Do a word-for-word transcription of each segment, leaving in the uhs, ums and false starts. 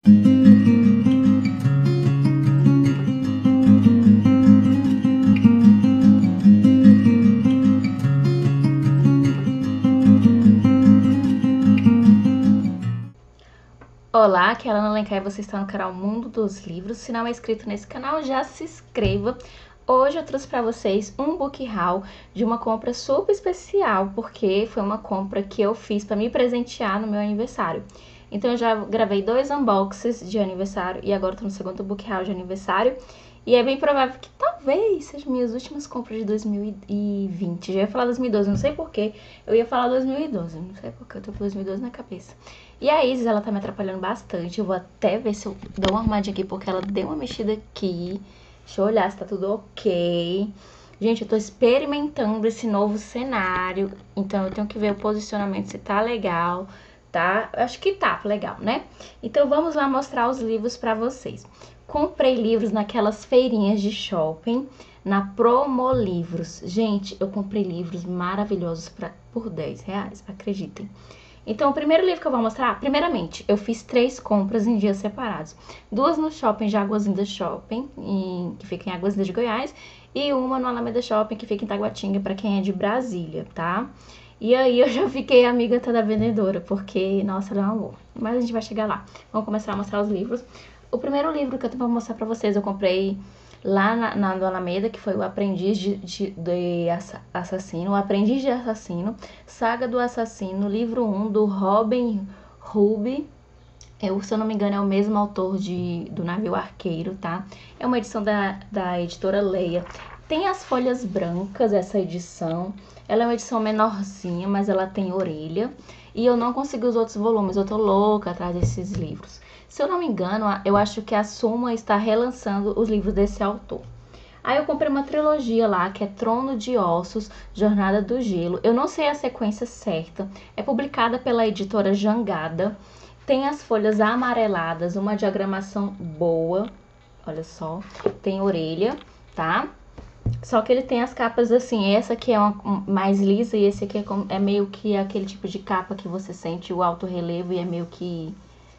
Olá, aqui é a Ana Alencar e você está no canal Mundo dos Livros. Se não é inscrito nesse canal, já se inscreva. Hoje eu trouxe para vocês um book haul de uma compra super especial, porque foi uma compra que eu fiz para me presentear no meu aniversário. Então eu já gravei dois unboxings de aniversário e agora estou no segundo book haul de aniversário. E é bem provável que talvez sejam minhas últimas compras de dois mil e vinte. Já ia falar dois mil e doze, não sei porquê. Eu ia falar dois mil e doze, não sei porque eu tô com dois mil e doze na cabeça. E a Isis, ela tá me atrapalhando bastante. Eu vou até ver se eu dou uma arrumadinha aqui, porque ela deu uma mexida aqui. Deixa eu olhar se tá tudo ok. Gente, eu tô experimentando esse novo cenário. Então, eu tenho que ver o posicionamento, se tá legal, tá? Eu acho que tá legal, né? Então, vamos lá mostrar os livros pra vocês. Comprei livros naquelas feirinhas de shopping, na Promolivros. Gente, eu comprei livros maravilhosos pra, por dez reais, acreditem. Então, o primeiro livro que eu vou mostrar, primeiramente, eu fiz três compras em dias separados. Duas no shopping de Águas Lindas Shopping, em, que fica em Águas Lindas de Goiás, e uma no Alameda Shopping, que fica em Taguatinga, pra quem é de Brasília, tá? E aí, eu já fiquei amiga até da vendedora, porque, nossa, ela é um amor. Mas a gente vai chegar lá. Vamos começar a mostrar os livros. O primeiro livro que eu tenho pra mostrar pra vocês, eu comprei lá na, na do Alameda, que foi o Aprendiz de, de, de Assassino, o Aprendiz de Assassino, Saga do Assassino, livro um, do Robin Hood. Eu, se eu não me engano, é o mesmo autor de, do Navio Arqueiro, tá? É uma edição da, da editora Leia. Tem as folhas brancas, essa edição. Ela é uma edição menorzinha, mas ela tem orelha. E eu não consegui os outros volumes, eu tô louca atrás desses livros. Se eu não me engano, eu acho que a Suma está relançando os livros desse autor. Aí eu comprei uma trilogia lá, que é Trono de Ossos, Jornada do Gelo. Eu não sei a sequência certa. É publicada pela editora Jangada. Tem as folhas amareladas, uma diagramação boa. Olha só. Tem orelha, tá? Só que ele tem as capas assim, essa aqui é uma mais lisa e esse aqui é, é meio que aquele tipo de capa que você sente o alto relevo e é meio que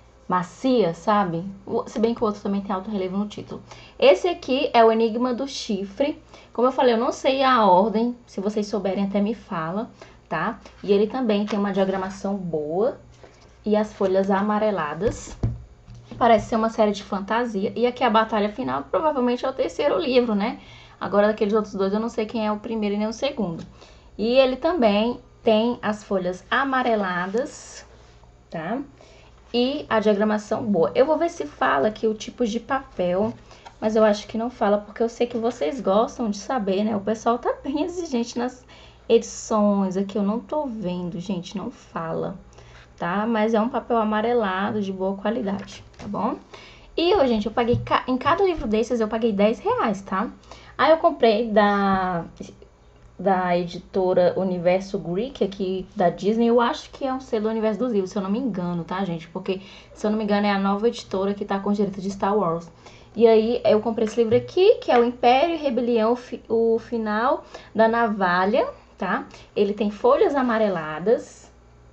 macia, sabe? Se bem que o outro também tem alto relevo no título. Esse aqui é o Enigma do Chifre. Como eu falei, eu não sei a ordem. Se vocês souberem, até me fala, tá? E ele também tem uma diagramação boa. E as folhas amareladas. Parece ser uma série de fantasia. E aqui a batalha final, provavelmente é o terceiro livro, né? Agora, daqueles outros dois, eu não sei quem é o primeiro e nem o segundo. E ele também tem as folhas amareladas, tá? E a diagramação boa. Eu vou ver se fala aqui o tipo de papel, mas eu acho que não fala, porque eu sei que vocês gostam de saber, né? O pessoal tá bem exigente nas edições. Aqui eu não tô vendo, gente, não fala, tá? Mas é um papel amarelado de boa qualidade, tá bom? E eu, gente, eu paguei, em cada livro desses eu paguei dez reais, tá? Aí eu comprei da... da editora Universo Greek, aqui da Disney. Eu acho que é um selo do Universo dos Livros, se eu não me engano, tá, gente? Porque, se eu não me engano, é a nova editora que tá com os direitos de Star Wars. E aí, eu comprei esse livro aqui, que é o Império e Rebelião, o Final da Navalha, tá? Ele tem folhas amareladas.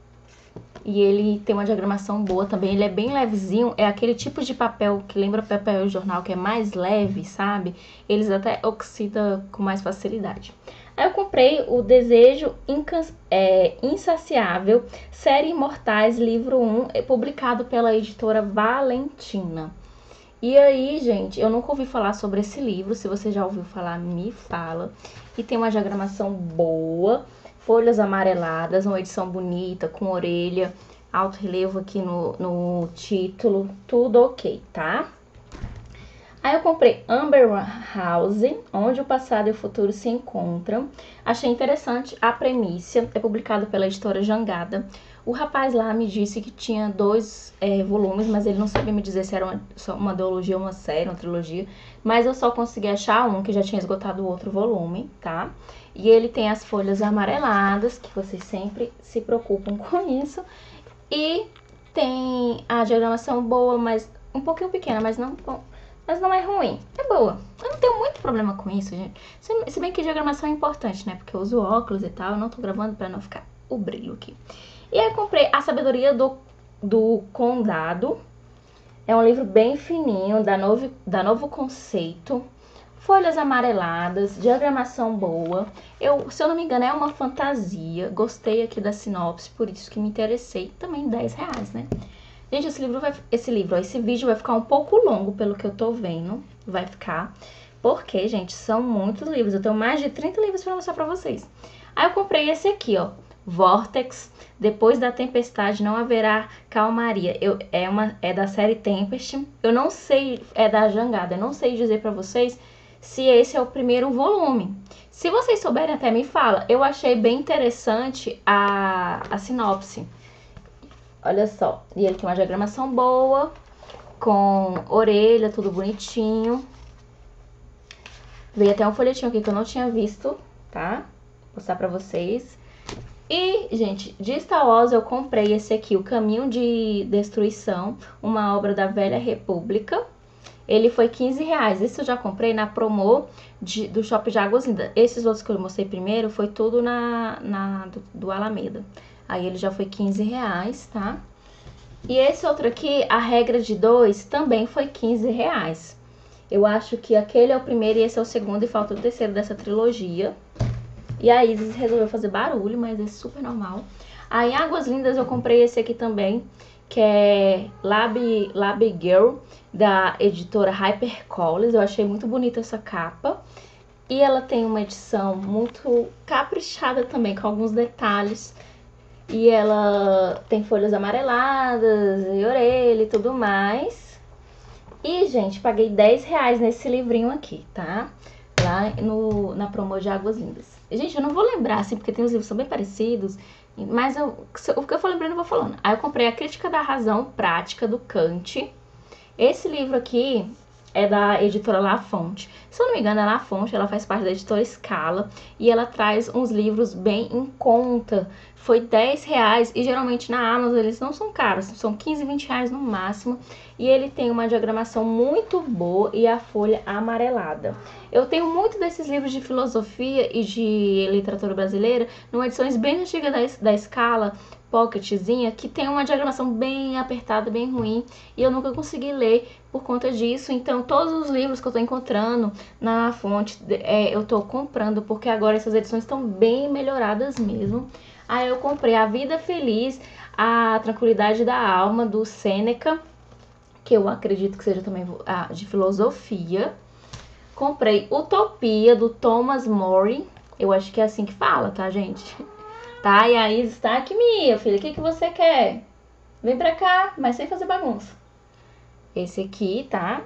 E ele tem uma diagramação boa também, ele é bem levezinho, é aquele tipo de papel que lembra papel de jornal, que é mais leve, sabe? Eles até oxidam com mais facilidade. Aí eu comprei o Desejo é, Insaciável, Série Imortais, livro um, publicado pela editora Valentina. E aí, gente, eu nunca ouvi falar sobre esse livro, se você já ouviu falar, me fala. E tem uma diagramação boa, folhas amareladas, uma edição bonita, com orelha, alto relevo aqui no, no título, tudo ok, tá? Aí eu comprei Amber House, Onde o Passado e o Futuro se Encontram. Achei interessante a premissa, é publicado pela editora Jangada. O rapaz lá me disse que tinha dois é, volumes, mas ele não sabia me dizer se era uma, só uma duologia, uma série, uma trilogia. Mas eu só consegui achar um, que já tinha esgotado o outro volume, tá? E ele tem as folhas amareladas, que vocês sempre se preocupam com isso. E tem a diagramação boa, mas um pouquinho pequena, mas não, mas não é ruim. É boa. Eu não tenho muito problema com isso, gente. Se bem que diagramação é importante, né? Porque eu uso óculos e tal, eu não tô gravando pra não ficar o brilho aqui. E aí eu comprei A Sabedoria do, do Condado, É um livro bem fininho, da novo, da novo conceito. Folhas amareladas, diagramação boa. Eu, se eu não me engano, é uma fantasia. Gostei aqui da sinopse, por isso que me interessei. Também dez reais, né? Gente, esse livro, vai, esse livro, esse vídeo vai ficar um pouco longo, pelo que eu tô vendo. Vai ficar. Porque, gente, são muitos livros. Eu tenho mais de trinta livros pra mostrar pra vocês. Aí eu comprei esse aqui, ó. Vortex. Depois da tempestade não haverá calmaria. Eu, é, uma, é da série Tempest. Eu não sei, é da Jangada. Eu não sei dizer pra vocês se esse é o primeiro volume. Se vocês souberem, até me fala. Eu achei bem interessante a, a sinopse. Olha só. E ele tem uma diagramação boa, com orelha, tudo bonitinho. Veio até um folhetinho aqui que eu não tinha visto, tá? Vou mostrar pra vocês. E, gente, de Star Wars eu comprei esse aqui, O Caminho de Destruição, uma obra da Velha República. Ele foi quinze reais. Esse eu já comprei na promo de, do Shopping de Águas Lindas. Esses outros que eu mostrei primeiro foi tudo na, na do, do Alameda. Aí ele já foi quinze reais, tá? E esse outro aqui, A Regra de Dois, também foi quinze reais. Eu acho que aquele é o primeiro e esse é o segundo e falta o terceiro dessa trilogia. E a Isis resolveu fazer barulho, mas é super normal. Aí em Águas Lindas eu comprei esse aqui também, que é Lab, Lab Girl, da editora HarperCollins. Eu achei muito bonita essa capa. E ela tem uma edição muito caprichada também, com alguns detalhes. E ela tem folhas amareladas e orelha e tudo mais. E, gente, paguei dez reais nesse livrinho aqui, tá? Lá no, na promo de Águas Lindas. Gente, eu não vou lembrar, assim, porque tem os livros que são bem parecidos. Mas eu, o que eu for lembrando, eu vou falando. Aí eu comprei A Crítica da Razão Prática, do Kant. Esse livro aqui é da editora La Fonte. Se eu não me engano, a La Fonte, ela faz parte da editora Scala. E ela traz uns livros bem em conta. Foi dez reais e geralmente na Amazon eles não são caros. São quinze, vinte reais no máximo. E ele tem uma diagramação muito boa e a folha amarelada. Eu tenho muito desses livros de filosofia e de literatura brasileira numa edições bem antigas da, da Scala, pocketzinha, que tem uma diagramação bem apertada, bem ruim, e eu nunca consegui ler por conta disso. Então todos os livros que eu tô encontrando na fonte, é, eu tô comprando, porque agora essas edições estão bem melhoradas mesmo. Aí eu comprei A Vida Feliz, A Tranquilidade da Alma, do Sêneca, que eu acredito que seja também ah, de filosofia. Comprei Utopia, do Thomas More, eu acho que é assim que fala, tá, gente? Tá, e aí está aqui, minha filha, o que, que você quer? Vem pra cá, mas sem fazer bagunça. Esse aqui, tá?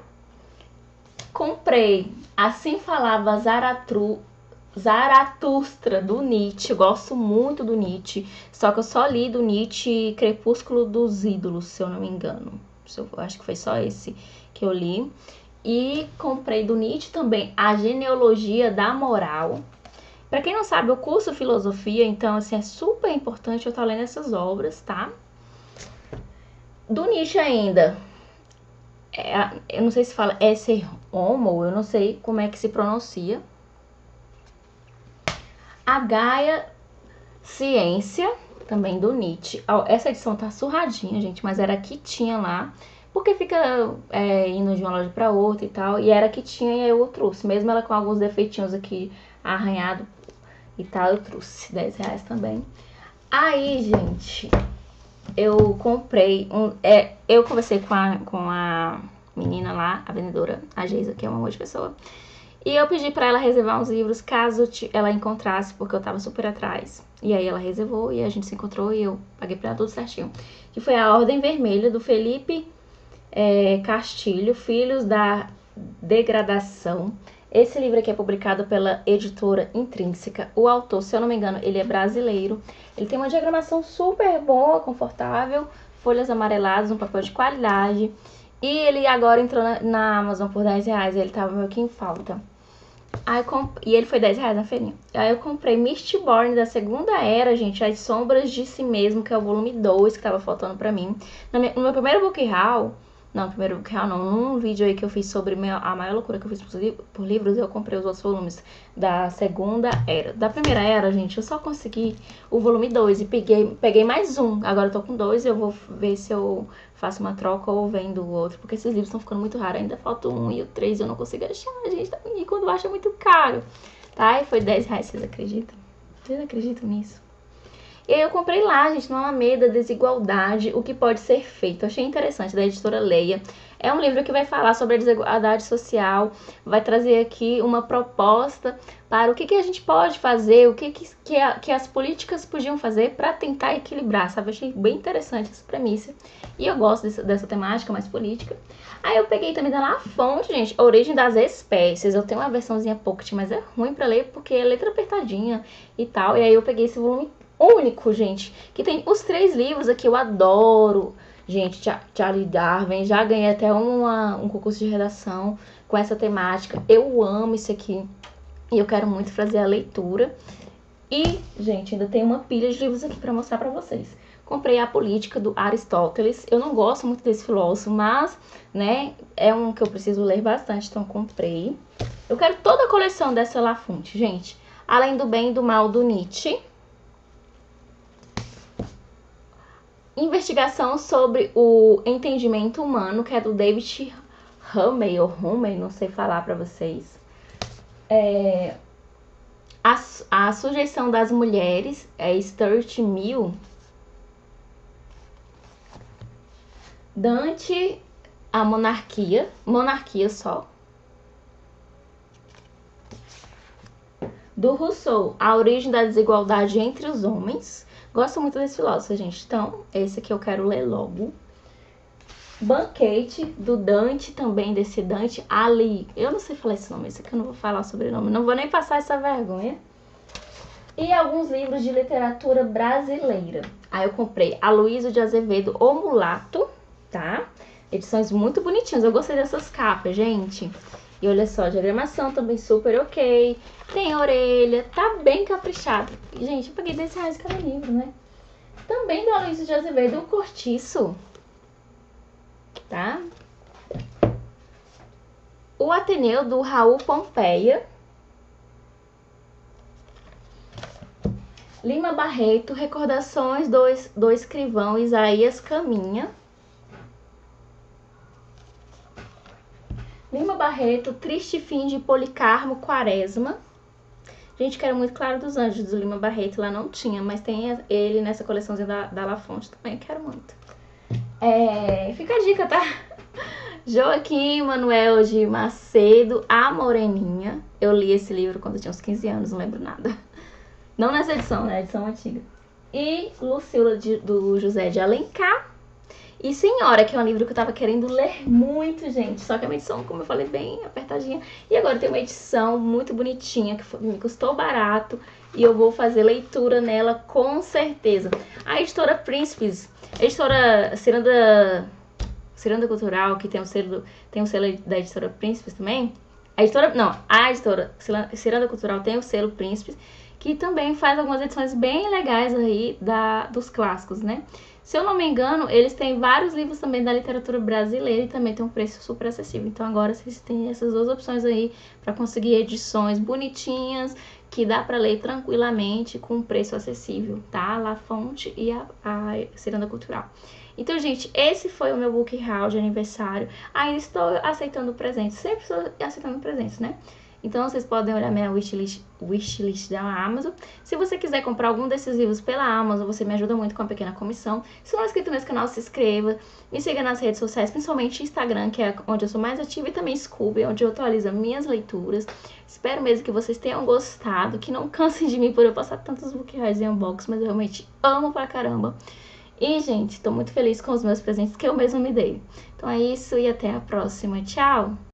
Comprei Assim Falava Zaratru, Zaratustra, do Nietzsche. Eu gosto muito do Nietzsche, só que eu só li do Nietzsche Crepúsculo dos Ídolos, se eu não me engano. Eu acho que foi só esse que eu li. E comprei do Nietzsche também A Genealogia da Moral. Pra quem não sabe, eu curso filosofia, então, assim, é super importante eu estar lendo essas obras, tá? Do Nietzsche ainda, é, eu não sei se fala Esse Homo, eu não sei como é que se pronuncia. A Gaia Ciência, também do Nietzsche. Essa edição tá surradinha, gente, mas era a que tinha lá, porque fica é, indo de uma loja pra outra e tal, e era a que tinha e eu trouxe. Mesmo ela com alguns defeitinhos aqui, arranhado e tal, eu trouxe dez reais também. Aí, gente, eu comprei um... É, eu conversei com a, com a menina lá, a vendedora, a Geisa, que é uma boa pessoa. E eu pedi pra ela reservar uns livros caso ela encontrasse, porque eu tava super atrás. E aí ela reservou e a gente se encontrou e eu paguei pra ela tudo certinho. Que foi A Ordem Vermelha, do Felipe é, Castilho, Filhos da Degradação. Esse livro aqui é publicado pela editora Intrínseca. O autor, se eu não me engano, ele é brasileiro. Ele tem uma diagramação super boa, confortável, folhas amareladas, um papel de qualidade. E ele agora entrou na, na Amazon por dez reais, ele tava meio que em falta. Aí eu comp... E ele foi dez reais na feirinha. Aí eu comprei Mistborn, da Segunda Era, gente, As Sombras de Si Mesmo, que é o volume dois, que tava faltando pra mim. No meu, no meu primeiro book haul, Não, primeiro book haul não. Num vídeo aí que eu fiz sobre a maior loucura que eu fiz por, li por livros, eu comprei os outros volumes da segunda era. Da primeira era, gente, eu só consegui o volume dois e peguei, peguei mais um. Agora eu tô com dois e eu vou ver se eu faço uma troca ou vendo o outro, porque esses livros estão ficando muito raros. Ainda falta um e o três eu não consigo achar, gente. E quando acha é muito caro. Tá? E foi dez reais, vocês acreditam? Vocês acreditam nisso? E aí eu comprei lá, gente, no Alameda, Desigualdade, o que pode ser feito. Eu achei interessante, da editora Leia. É um livro que vai falar sobre a desigualdade social, vai trazer aqui uma proposta para o que, que a gente pode fazer, o que, que, que, a, que as políticas podiam fazer para tentar equilibrar, sabe? Eu achei bem interessante essa premissa. E eu gosto dessa, dessa temática mais política. Aí eu peguei também da La Fonte, gente, Origem das Espécies. Eu tenho uma versãozinha pocket, mas é ruim para ler porque é letra apertadinha e tal. E aí eu peguei esse volume único, gente, que tem os três livros aqui. Eu adoro, gente, Charlie Darwin, já ganhei até uma, um concurso de redação com essa temática. Eu amo isso aqui e eu quero muito fazer a leitura. E, gente, ainda tem uma pilha de livros aqui para mostrar para vocês. Comprei A Política, do Aristóteles. Eu não gosto muito desse filósofo, mas, né, é um que eu preciso ler bastante, então comprei. Eu quero toda a coleção dessa La Fonte, gente. Além do Bem e do Mal, do Nietzsche. Investigação sobre o entendimento humano, que é do David Hume, ou Hume, não sei falar pra vocês. É, a, a Sujeição das Mulheres, é Stuart Mill. Dante, a Monarquia, Monarquia só. Do Rousseau, A Origem da Desigualdade entre os Homens. Gosto muito desse filósofo, gente. Então, esse aqui eu quero ler logo. Banquete, do Dante, também desse Dante Ali. Eu não sei falar esse nome, esse aqui eu não vou falar o sobrenome. Não vou nem passar essa vergonha. E alguns livros de literatura brasileira. Aí eu comprei Aloysio de Azevedo, O Mulato, tá? Edições muito bonitinhas. Eu gostei dessas capas, gente. E olha só, diagramação também super ok. Tem orelha, tá bem caprichado. Gente, eu paguei dez reais cada livro, né? Também do Aloysio de Azevedo, O Cortiço. Tá? O Ateneu, do Raul Pompeia. Lima Barreto, Recordações do, do Escrivão Isaías Caminha. Lima Barreto, Triste Fim de Policarmo Quaresma. Gente, quero muito Claro dos Anjos, do Lima Barreto. Lá não tinha, mas tem ele nessa coleçãozinha da, da La Fonte também. Quero muito. É, fica a dica, tá? Joaquim Manuel de Macedo, A Moreninha. Eu li esse livro quando eu tinha uns quinze anos, não lembro nada. Não nessa edição, né? A edição antiga. E Lucila, de, do José de Alencar. E Senhora, que é um livro que eu tava querendo ler muito, gente. Só que é uma edição, como eu falei, bem apertadinha. E agora tem uma edição muito bonitinha, que me custou barato. E eu vou fazer leitura nela com certeza. A editora Príncipes, a editora Ciranda, Ciranda Cultural, que tem o selo, tem o selo da editora Príncipes também. A editora, não, a editora Ciranda Cultural tem o selo Príncipes, que também faz algumas edições bem legais aí da, dos clássicos, né? Se eu não me engano, eles têm vários livros também da literatura brasileira e também tem um preço super acessível. Então agora vocês têm essas duas opções aí para conseguir edições bonitinhas, que dá para ler tranquilamente com um preço acessível, tá? La Fonte e a, a Ciranda Cultural. Então, gente, esse foi o meu book haul de aniversário. Ainda estou aceitando presentes, sempre estou aceitando presentes, né? Então, vocês podem olhar minha wishlist, wishlist da Amazon. Se você quiser comprar algum desses livros pela Amazon, você me ajuda muito com uma pequena comissão. Se não é inscrito nesse canal, se inscreva. Me siga nas redes sociais, principalmente Instagram, que é onde eu sou mais ativa, e também Scooby, onde eu atualizo minhas leituras. Espero mesmo que vocês tenham gostado, que não cansem de mim por eu passar tantos book hauls em unbox, mas eu realmente amo pra caramba. E, gente, tô muito feliz com os meus presentes que eu mesma me dei. Então é isso e até a próxima. Tchau!